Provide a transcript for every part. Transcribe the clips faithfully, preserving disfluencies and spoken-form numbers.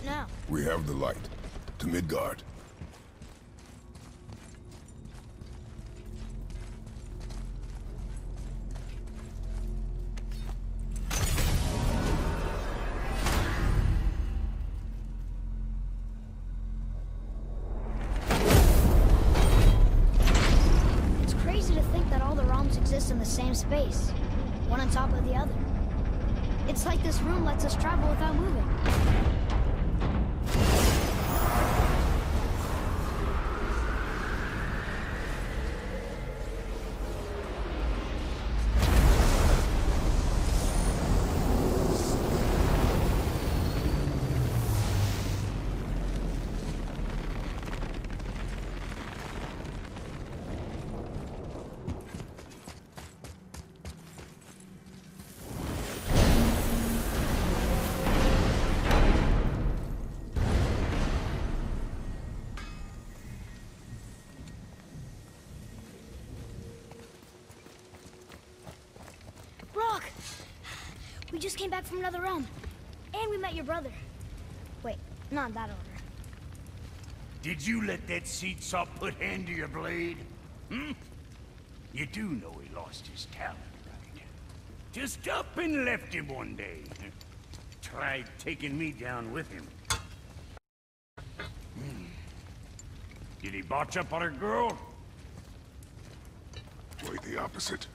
now? We have the light. To Midgard. It's crazy to think that all the realms exist in the same space, one on top of the other. It's like this room lets us travel without moving. We just came back from another realm. And we met your brother. Wait, not in that order. Did you let that seed saw put hand to your blade? Hmm? You do know he lost his talent, right? Just up and left him one day. Tried taking me down with him. Hmm. Did he botch up on a girl? Quite the opposite.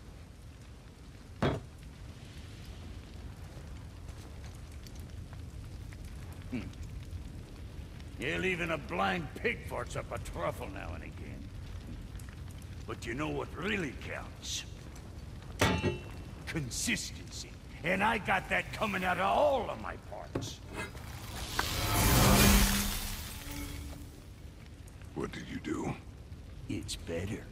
Hmm. Yeah, even a blind pig farts up a truffle now and again. But you know what really counts? Consistency. And I got that coming out of all of my parts. What did you do? It's better.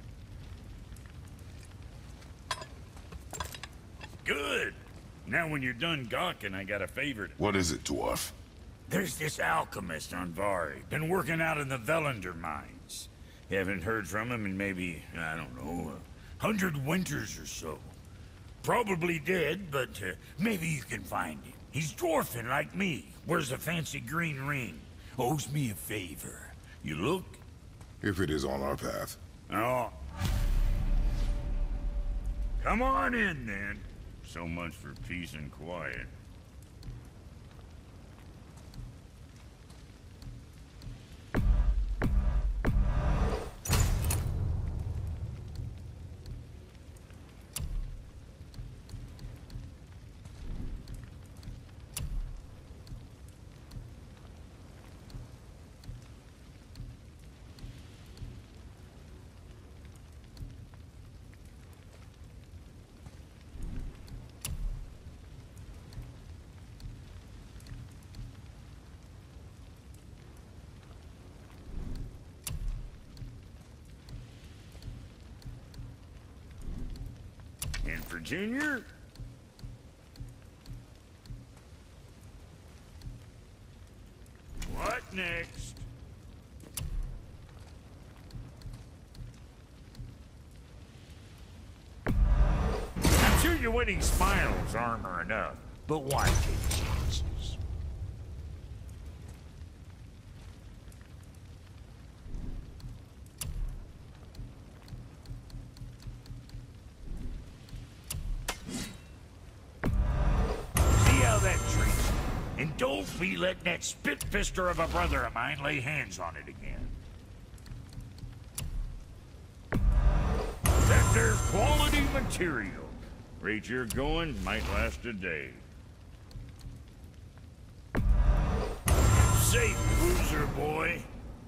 Good. Now when you're done gawking, I got a favor to... What is it, dwarf? There's this alchemist on Vari. Been working out in the Velander mines. Haven't heard from him in maybe, I don't know, a hundred winters or so. Probably dead, but uh, maybe you can find him. He's dwarfing like me. Wears a fancy green ring. Owes me a favor. You look? If it is on our path. Oh. Come on in, then. So much for peace and quiet. And for Junior? What next? I'm sure your winning smiles armor enough, but why take chances? And don't be letting that spit-fister of a brother of mine lay hands on it again. That there's quality material. Rate you're going might last a day. Safe, cruiser boy.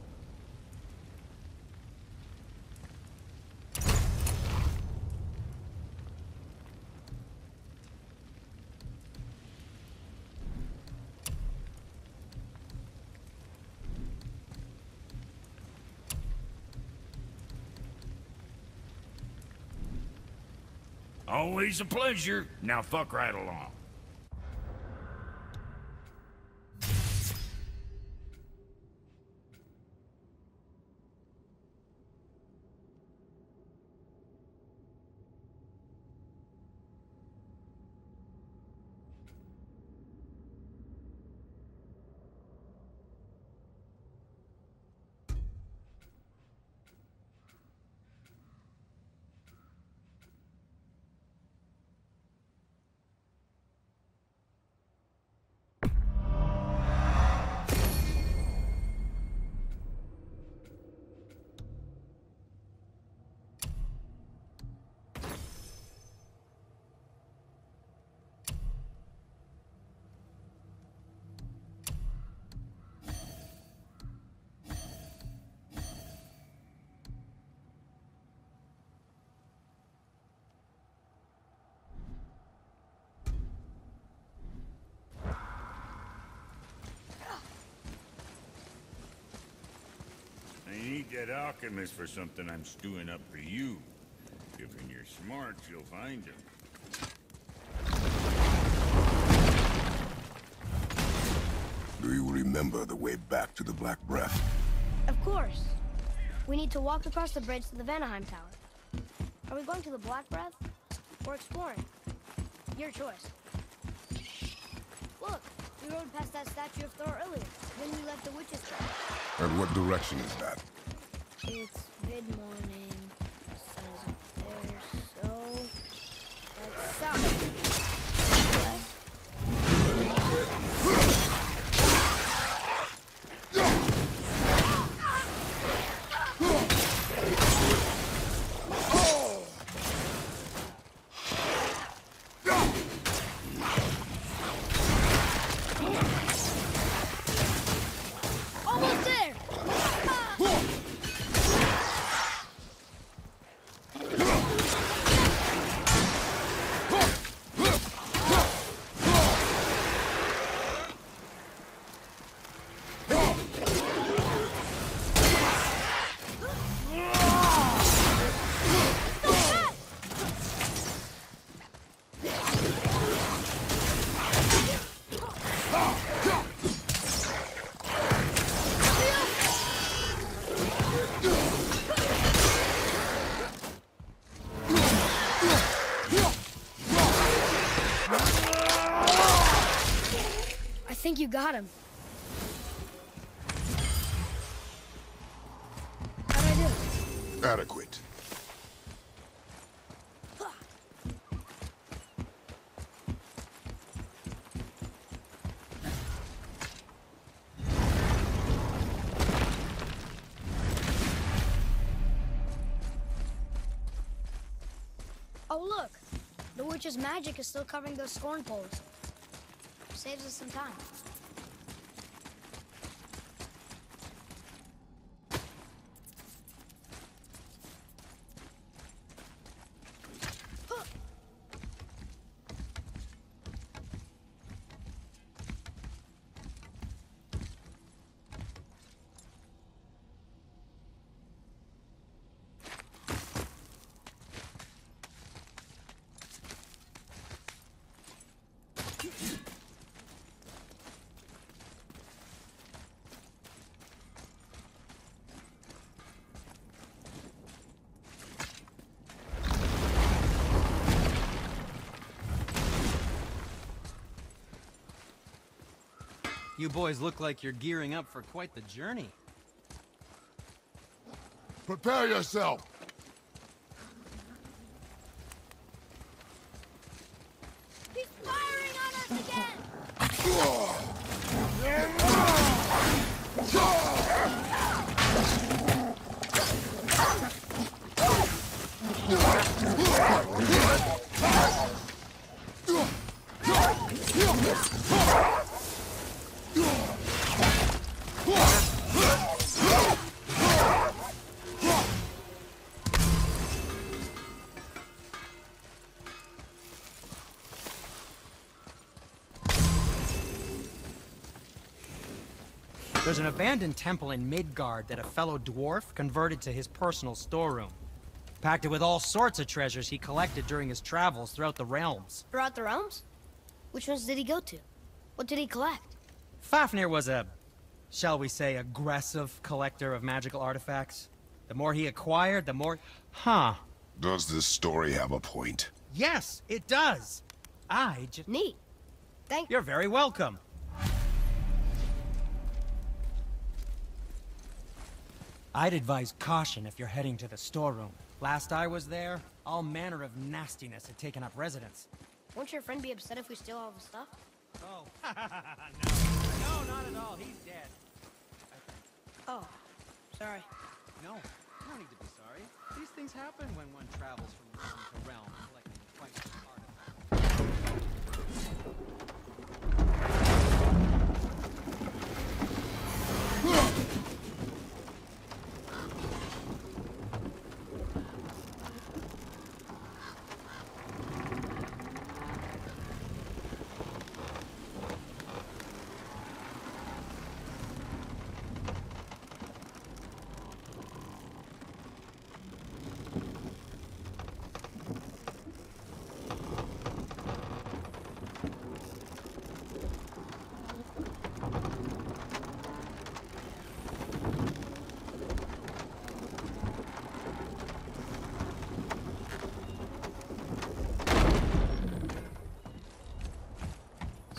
Always a pleasure. Now fuck right along. I need that alchemist for something I'm stewing up for you. Given you're smart, you'll find him. Do you remember the way back to the Black Breath? Of course. We need to walk across the bridge to the Vanaheim Tower. Are we going to the Black Breath? Or exploring? Your choice. Look, we rode past that statue of Thor earlier. Then we left the witch's trap. And what direction is that? It's mid-morning. The sun is up there, so... That's south. West? Almost there! I think you got him. How'd I do? Adequate. Oh, look. The witch's magic is still covering those scorn poles. Saves us some time. You boys look like you're gearing up for quite the journey. Prepare yourself! He's firing on us again! There's an abandoned temple in Midgard that a fellow dwarf converted to his personal storeroom. Packed it with all sorts of treasures he collected during his travels throughout the realms. Throughout the realms? Which ones did he go to? What did he collect? Fafnir was a, shall we say, aggressive collector of magical artifacts. The more he acquired, the more... Huh. Does this story have a point? Yes, it does. I just... Neat. Thank You're very welcome. I'd advise caution if you're heading to the storeroom. Last I was there, all manner of nastiness had taken up residence. Won't your friend be upset if we steal all the stuff? Oh, no. No, not at all. He's dead. Oh, sorry. No, you don't need to be sorry. These things happen when one travels from realm to realm, collecting quite artifacts.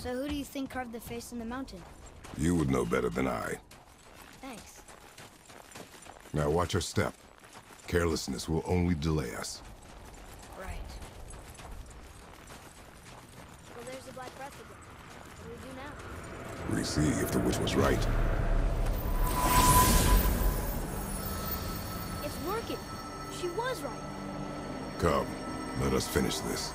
So who do you think carved the face in the mountain? You would know better than I. Thanks. Now watch your step. Carelessness will only delay us. Right. Well, there's the Black Breath again. What do we do now? We see if the witch was right. It's working. She was right. Come, let us finish this.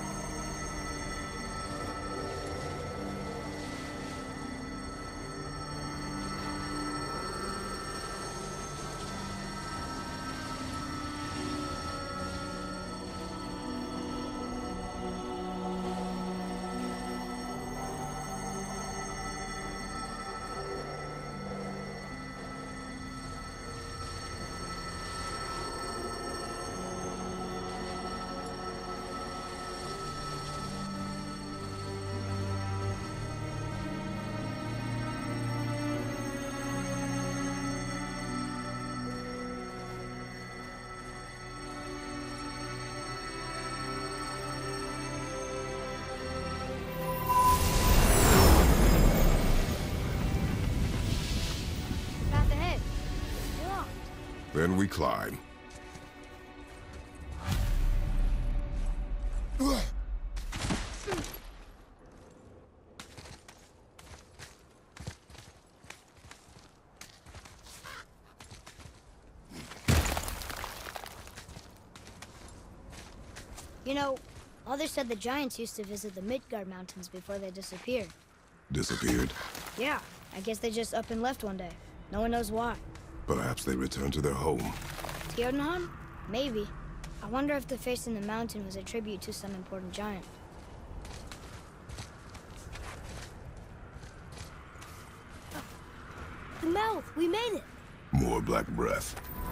Path ahead. Locked. Then we climb. You know, others said the giants used to visit the Midgard Mountains before they disappeared. Disappeared. Yeah, I guess they just up and left one day. No one knows why. Perhaps they returned to their home. Jotunheim? Maybe. I wonder if the face in the mountain was a tribute to some important giant. Oh, the mouth! We made it! More black breath.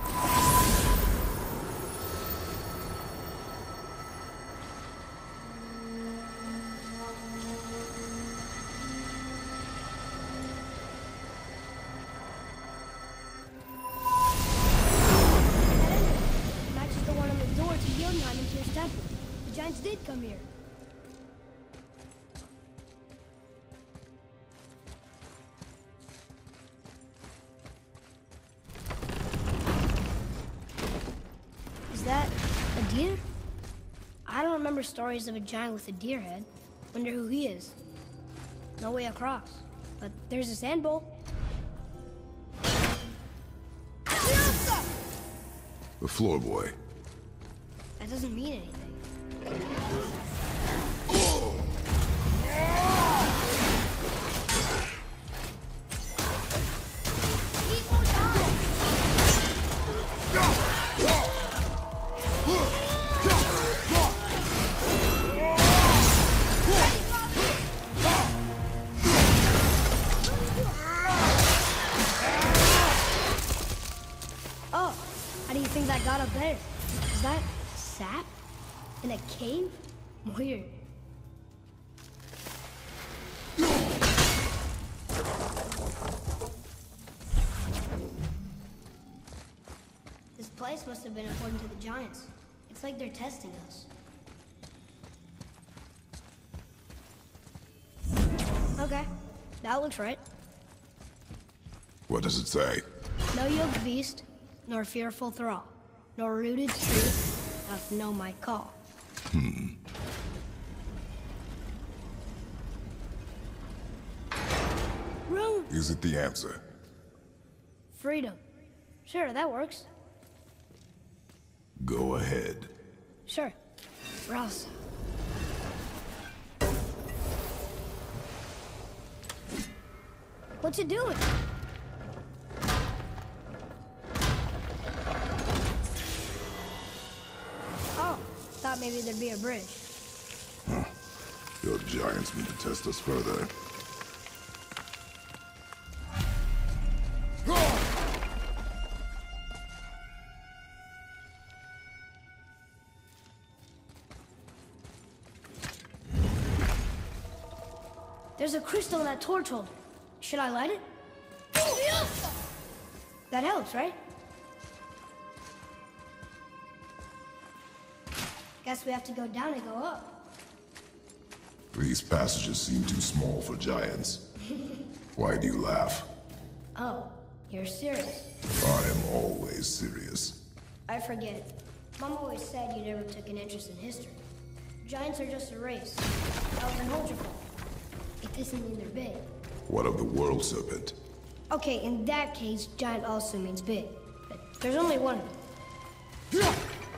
Matches the one on the door to Jotunheim into his temple. The giants did come here. Is that a deer? I don't remember stories of a giant with a deer head. Wonder who he is. No way across. But there's a sand bowl. The floor boy. That doesn't mean anything. Oh, how do you think that got up there? Is that sap? In a cave? Weird. This place must have been important to the giants. It's like they're testing us. Okay, that looks right. What does it say? No yoked beast, nor fearful thrall, nor rooted truth doth know my call. Hmm. Room! Is it the answer? Freedom. Sure, that works. Go ahead. Sure. Rouse. What's it doing? Oh, thought maybe there'd be a bridge. Huh. Your giants mean to test us further. There's a crystal in that torch holder. Should I light it? That helps, right? Guess we have to go down and go up. These passages seem too small for giants. Why do you laugh? Oh, you're serious. I am always serious. I forget. Mom always said you never took an interest in history. Giants are just a race. That was an ultra fall. It doesn't mean they're big. What of the world serpent? Okay, in that case, giant also means big. But there's only one of them.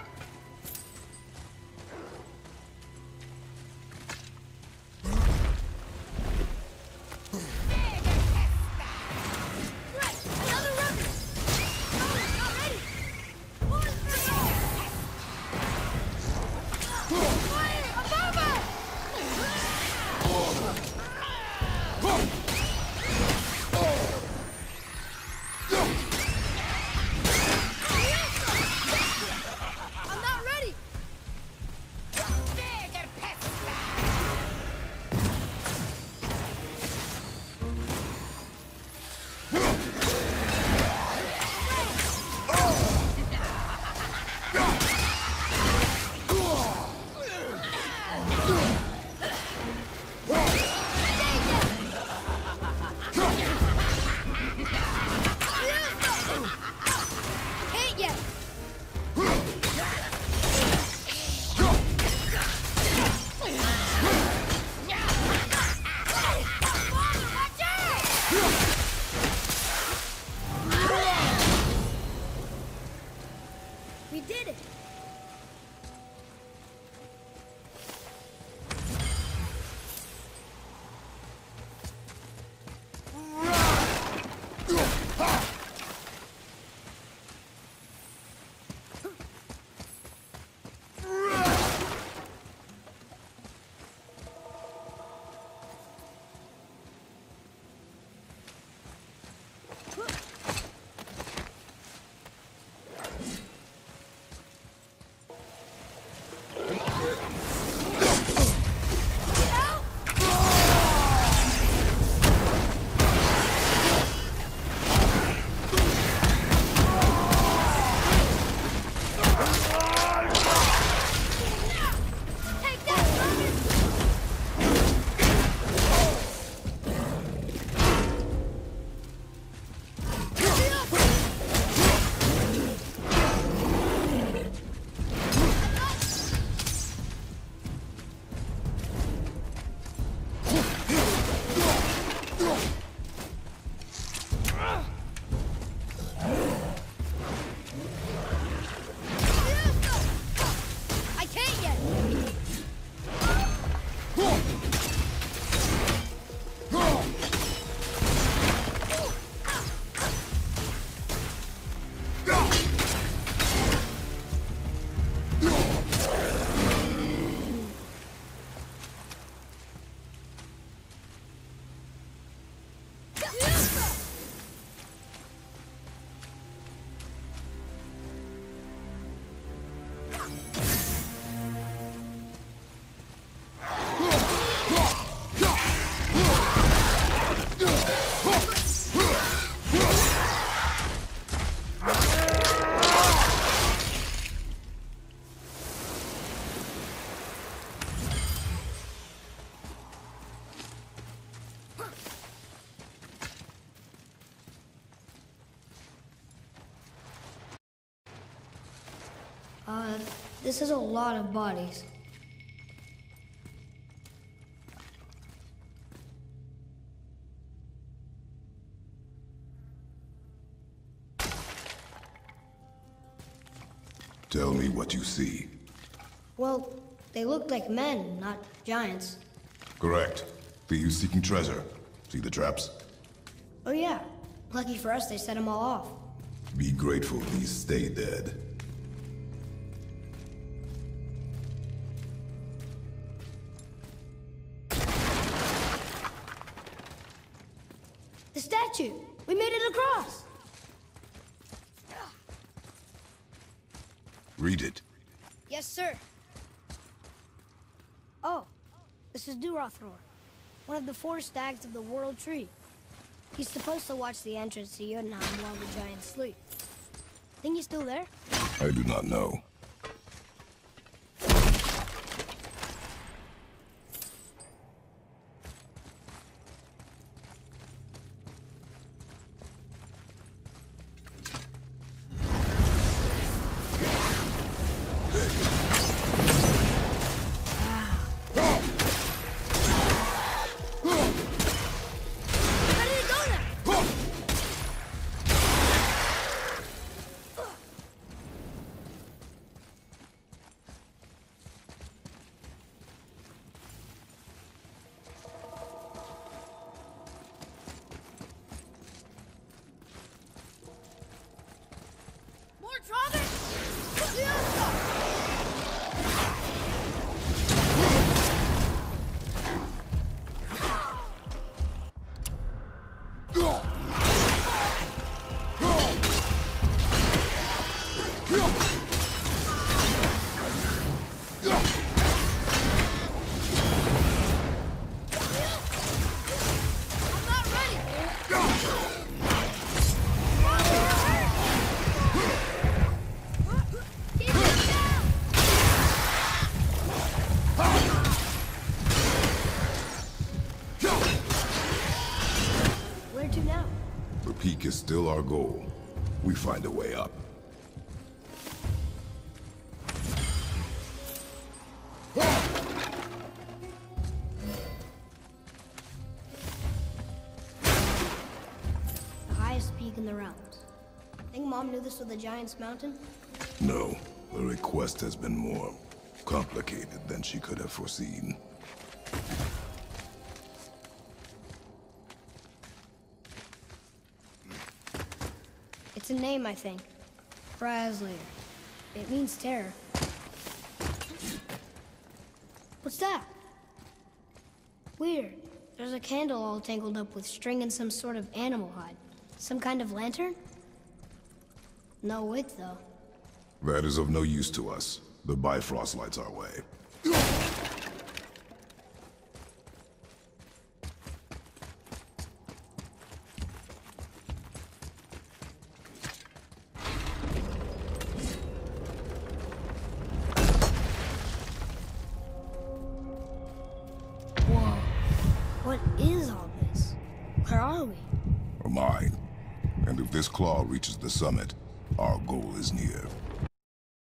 We did it! Uh, this is a lot of bodies. Tell me what you see. Well, they look like men, not giants. Correct. Thieves seeking treasure. See the traps? Oh yeah. Lucky for us, they set them all off. Be grateful these stay dead. The statue! We made it across! Read it. Yes, sir. Oh, this is Durothor, one of the four stags of the World Tree. He's supposed to watch the entrance to Jotunheim while the giants sleep. Think he's still there? I do not know. Peak is still our goal. We find a way up. The highest peak in the realms. Think Mom knew this was the Giant's Mountain? No, the request has been more complicated than she could have foreseen. It's a name, I think. Braslayer. It means terror. What's that? Weird. There's a candle all tangled up with string and some sort of animal hide. Some kind of lantern? No wick, though. That is of no use to us. The Bifrost lights our way. Whoa. What is all this? Where are we? A mine. And if this claw reaches the summit, our goal is near.